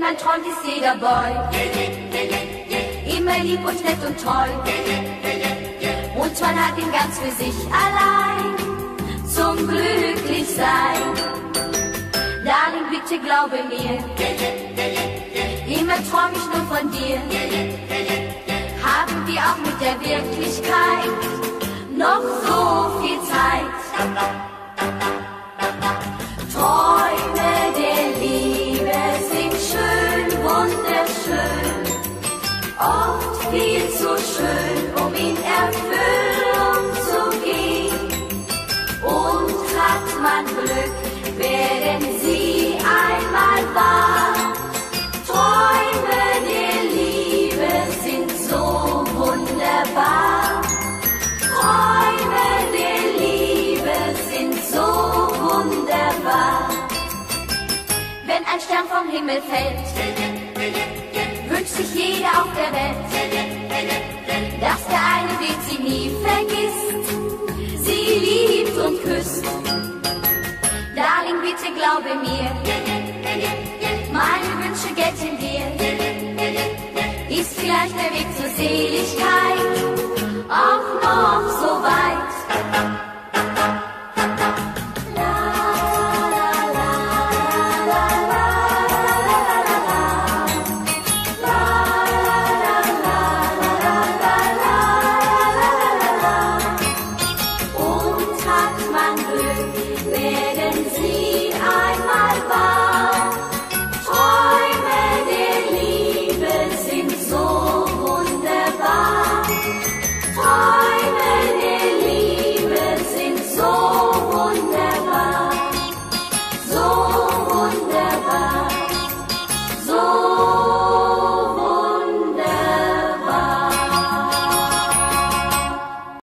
man träumt, ist jeder Boy. Immer lieb und nett und treu. Und man hat ihn ganz für sich allein zum Glücklichsein. Darling, bitte glaube mir, immer träum ich nur von dir. Haben wir auch mit der Wirklichkeit noch so viel Zeit. Träume der Liebe sind schön, wunderschön, oft viel zu schön, um in Erfüllung zu gehen. Und hat man Glück, werden sie einmal wahr. Träume der Liebe sind so wunderbar. Träume der Liebe sind so wunderbar. Wenn ein Stern vom Himmel fällt, wünscht sich jeder auf der Welt, dass der eine den sie nie vergisst, sie liebt und küsst. Darling, bitte glaube mir, meine Wünsche gelten dir. Ist vielleicht der Weg zur Seligkeit